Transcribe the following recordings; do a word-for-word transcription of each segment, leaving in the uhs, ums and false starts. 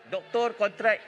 doktor kontrak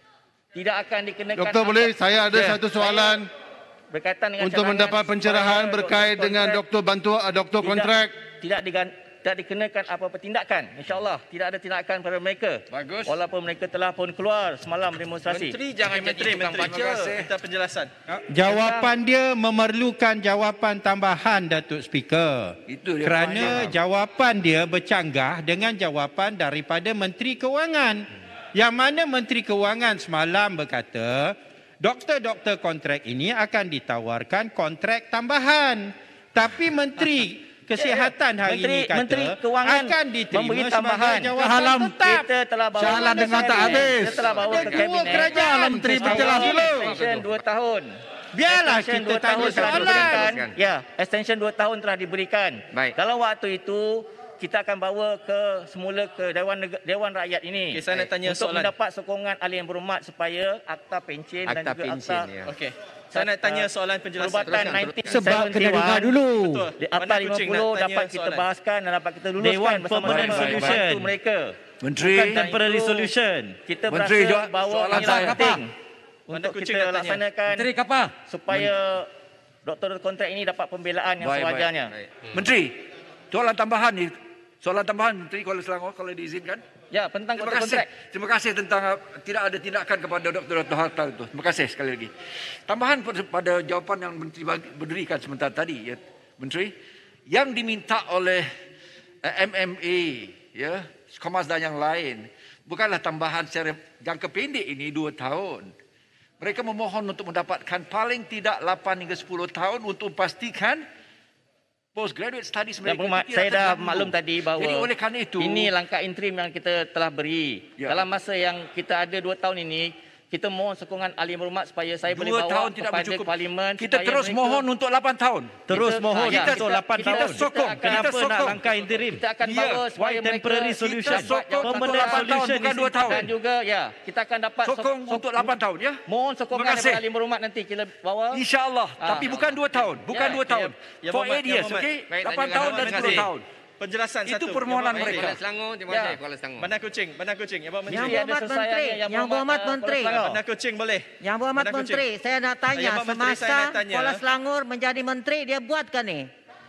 tidak akan dikenakan. Doktor apa, boleh, saya ada ya, satu soalan berkaitan dengan untuk mendapat pencerahan berkait dengan doktor bantuan, doktor kontrak. Tidak digan, tidak dikenakan apa-apa tindakan. InsyaAllah tidak ada tindakan pada mereka. Bagus. Walaupun mereka telah pun keluar semalam demonstrasi. Menteri jangan jadi tukang baca. Kita penjelasan. Jawapan dia memerlukan jawapan tambahan, Datuk Speaker. Itu dia Kerana faham. jawapan dia bercanggah dengan jawapan daripada Menteri Kewangan. Yang mana Menteri Kewangan semalam berkata, doktor-doktor kontrak ini akan ditawarkan kontrak tambahan. Tapi Menteri Kesihatan hari Menteri, ini kata Menteri Kewangan akan diterima memberi sebagai tambahan. jawapan tetap. Kita telah bawa Jalan ke dengan tak kabinet. habis. Kita telah bawa Ada ke dua kabinet. kerajaan. Menteri berjelas dulu. Extension dua tahun. Biarlah Extension kita dua tanya tahun telah soalan. diberikan. Ya, extension dua tahun telah diberikan. Baik. Dalam waktu itu kita akan bawa ke semula ke Dewan Neg- Dewan Rakyat ini. Okey, saya nak tanya untuk soalan. mendapat sokongan ahli yang berhormat supaya akta pencen dan Akta juga pencen, akta ya. Okey. Saya nak tanya soalan penjelasan. perubatan Teruskan. sembilan belas Sebab kena dengar dulu. Betul. Di Akta Pandai lima Kucing puluh nak tanya dapat kita soalan. bahaskan dan dapat kita luluskan Dewan bersama Permanent sama Solution. bantu mereka. Menteri. Bukan temporary solution. Kita Menteri, berasa jawab bahawa soalan inilah saya. penting Pandai untuk Kucing kita nak tanya. laksanakan Menteri kapal. supaya doktor kontrak ini dapat pembelaan yang Baik, sewajarnya. baik, baik. Menteri, soalan tambahan ni. Soalan tambahan Menteri Kuala Selangor kalau diizinkan. Ya, tentang Terima doktor kasih. kontrak. Terima kasih tentang uh, tidak ada tindakan kepada Doktor Hartal itu. Terima kasih sekali lagi. Tambahan pada, pada jawapan yang Menteri bagi, berdirikan sebentar tadi, ya, Menteri, yang diminta oleh uh, M M A, ya, Komas dan yang lain, bukanlah tambahan secara jangka pendek ini dua tahun. Mereka memohon untuk mendapatkan paling tidak lapan hingga sepuluh tahun untuk pastikan postgraduate studies Dan mereka Berhormat, itu saya tidak dah terganggu. maklum tadi bahawa Jadi oleh kerana itu, ini langkah interim yang kita telah beri. Ya. Dalam masa yang kita ada dua tahun ini, kita mohon sokongan ahli yang berhormat supaya saya boleh dua bawa tahun tidak kepada bercukup. parlimen. Kita supaya terus mereka- mohon untuk lapan tahun. Terus Kita- mohon ya, untuk kita- lapan kita- tahun. kita sokong. akan- Kita Kenapa nak sokong. langkah interim? Kita akan Ya, bawa why supaya temporary mereka solution? kita Sokong jawatan untuk Permanent lapan tahun, solution bukan is dua tahun. dan juga ya kita akan dapat sok- Sokong sok- untuk lapan tahun, ya. Mohon sokongan Terima kasih. daripada ahli yang berhormat nanti kita bawa. InsyaAllah. Ah. Tapi bukan dua tahun. Bukan Ya, dua ya, tahun. For ya, eight Muhammad, ya, years, Muhammad. okey? Baik, Lapan lanjutkan, tahun dan terima sepuluh kasih. tahun. Penjelasan Itu satu. permohonan Baik, mereka. Kuala Selangor, terima Ya. kasih Kuala Selangor. Bandar Kucing, Bandar Kucing. Ya, Pak Yang Menteri. Mesti ada berhormat selesai Menteri, yang yang berhormat, berhormat uh, Menteri. Kuala Selangor. Bandar Kucing boleh. Yang berhormat Bandar Kucing. Menteri, saya nak Ya, tanya, Pak Menteri, saya semasa nak tanya. Kuala Selangor menjadi menteri, dia buatkan ni?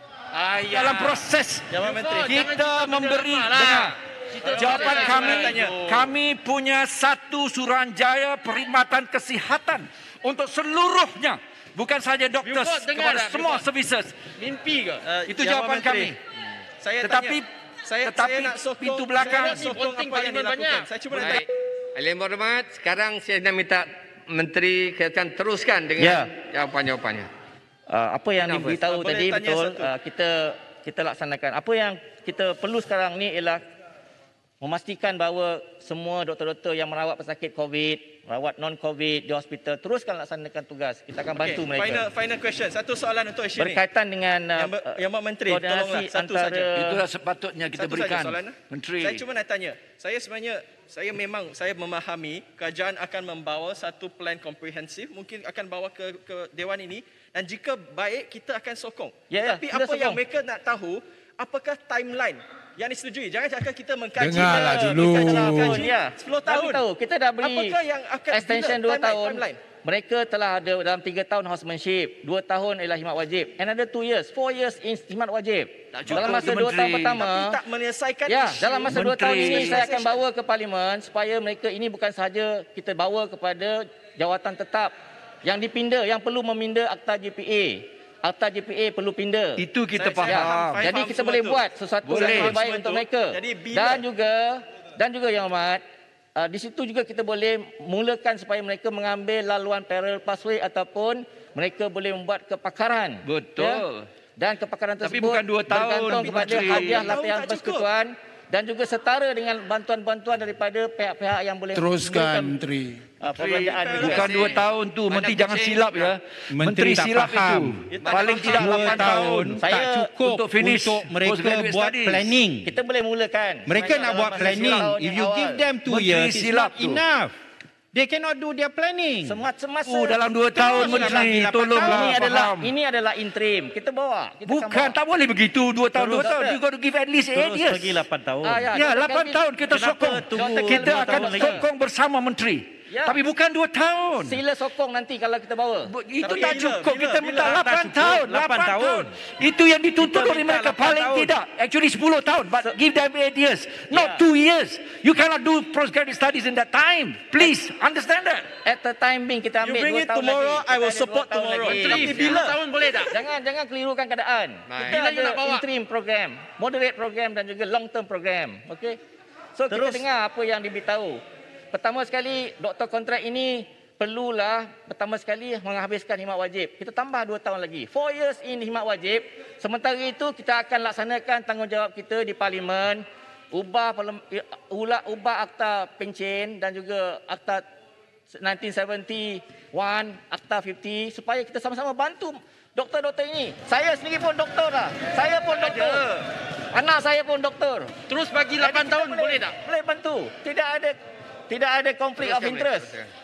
Dalam proses Ya, Pak Menteri. kita memberi dengar. Jawapan Saya kami, nak tanya. kami punya satu suruhanjaya perkhidmatan kesihatan untuk seluruhnya. Bukan saja doktor, Buford dengar kepada tak, semua Buford? services. Mimpi ke? Uh, Itu Ya, Pak jawapan Menteri. kami. Saya Tetapi tanya, saya, tetapi saya nak sokong, pintu belakang- saya nak sokong Voting apa yang parlimen dilakukan. banyak. Saya cuma nak Baik. Ahli yang berhormat, sekarang saya nak minta Menteri Kesihatan teruskan dengan Ya. jawapan-jawapannya. Uh, apa yang Kenapa? diberitahu Boleh tadi tanya betul, satu? uh, kita kita laksanakan. Apa yang kita perlu sekarang ni ialah memastikan bahawa semua doktor-doktor yang merawat pesakit COVID, merawat non-COVID di hospital teruskan laksanakan tugas. Kita akan bantu Okey, mereka. Final final question. Satu soalan untuk isu ni. Berkaitan dengan uh, Yang, ber, yang Pak Menteri, koordinasi tolonglah satu antara saja. Itulah sepatutnya kita Satu berikan. saja soalan. Menteri. Saya cuma nak tanya. Saya sebenarnya saya memang saya memahami kerajaan akan membawa satu plan komprehensif, mungkin akan bawa ke ke dewan ini, dan jika baik kita akan sokong. Ya, ya, Tapi kita apa yang sokong. mereka nak tahu, apakah timeline yang disetujui? Jangan cakap kita mengkaji Dengarlah kita- dulu. kita telah tahun, mengkaji ya. sepuluh Dah tahun. beritahu, kita dah beri Apakah yang akan extension bila? dua Timeline, tahun. timeline. Mereka telah ada dalam tiga tahun housemanship, dua tahun ialah khidmat wajib. Another two years, four years in khidmat wajib. Tak cukup Dalam masa tu, dua tahun Menteri. pertama, Tapi tak menyelesaikan ya, isu. dalam masa dua Menteri. tahun ini saya akan Specialization. bawa ke parlimen supaya mereka ini bukan sahaja kita bawa kepada jawatan tetap yang dipinda, yang perlu meminda akta J P A. Akta J P A perlu pinda. Itu kita Saya- saya faham. faham. Jadi faham kita semua boleh tu. buat sesuatu Boleh. yang lebih baik Semua untuk tu. mereka. Jadi bila- Dan juga dan juga Yang Amat, uh, di situ juga kita boleh mulakan supaya mereka mengambil laluan parallel pathway ataupun mereka boleh membuat kepakaran. Betul. Dan kepakaran Tapi tersebut bukan dua tahun, bergantung kepada Menteri. hadiah Tahun latihan tak cukup. persekutuan dan juga setara dengan bantuan-bantuan daripada pihak-pihak yang boleh Teruskan, memberikan, Menteri. uh, perbelanjaan juga. Bukan dua tahun tu. Bandar Menteri jangan Kucing. silap ya. Menteri tak silap faham. itu. Paling tidak Dua lapan tahun. Saya tak cukup untuk finish untuk mereka postgraduate buat studies. planning. Kita boleh mulakan. Mereka nak Dalam buat masa planning. setahun If yang you awal. give them two Menteri years, it's silap not tu. enough. They cannot do their planning. Semasa Oh, dalam dua tahun Terus Menteri, bagi lapan tolonglah ini adalah faham. ini adalah interim. Kita bawa. Kita akan Bukan, bawa. tak boleh begitu. Dua tahun, dua Terus, tahun. doktor. You got to give at least eight Terus years. pergi lapan tahun. Ah, ya, Ya, Doktor lapan Kelvin, tahun kita Kenapa sokong. tunggu Kita dua akan tahun lagi? sokong bersama Menteri. Ya. Tapi bukan dua tahun. Sila sokong nanti kalau kita bawa. Bu- Itu Tapi tak bila- cukup. bila- Kita bila minta tak lapan cukup? tahun. lapan lapan tahun. Itu yang dituntut Kita oleh minta mereka lapan paling tahun. tidak. Actually sepuluh tahun. But give them eight years. Not Ya. two years. You cannot do postgraduate studies in that time. Please, understand that. At the time being kita You ambil bring dua it tahun tomorrow, lagi. I will Kita ada support dua tahun tomorrow. lagi. Tapi Ya. bila tahun boleh tak? Jangan jangan kelirukan keadaan. Baik. Kita Bila you ada nak bawa? interim program, moderate program dan juga long term program. Okey. So Terus- kita dengar apa yang diberitahu. Pertama sekali doktor kontrak ini perlulah pertama sekali menghabiskan khidmat wajib. Kita tambah dua tahun lagi. Four years in khidmat wajib. Sementara itu kita akan laksanakan tanggungjawab kita di parlimen, ubah parlim- ulah ubah akta pencen dan juga akta nineteen seventy-one, akta lima puluh supaya kita sama-sama bantu doktor-doktor ini. Saya sendiri pun doktor lah. Saya pun doktor. Anak saya pun doktor. Terus bagi Jadi lapan kita tahun boleh- boleh tak? Boleh bantu. Tidak ada tidak ada konflik of Teruskan, boleh, interest. teruskan.